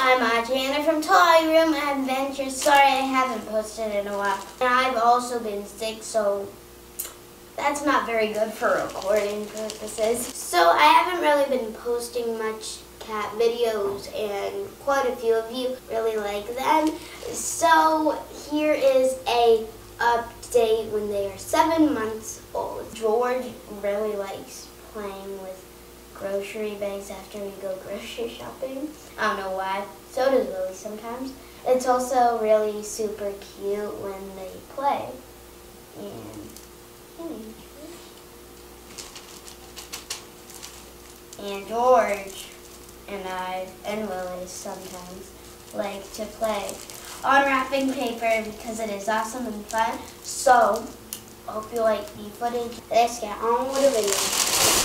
I'm Jana from Toy Room Adventures. Sorry I haven't posted in a while. And I've also been sick, so that's not very good for recording purposes. So I haven't really been posting much cat videos, and quite a few of you really like them. So here is a update when they are 7 months old. George really likes playing with grocery bags after we go grocery shopping. I don't know why. So does Willy sometimes. It's also really super cute when they play. And George and I and Willy sometimes like to play on wrapping paper because it is awesome and fun. So, I hope you like the footage. Let's get on with the video.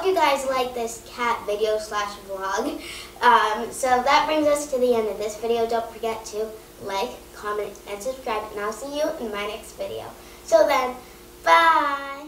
you guys like this cat video slash vlog. So that brings us to the end of this video. Don't forget to like, comment, and subscribe, and I'll see you in my next video. So then, bye!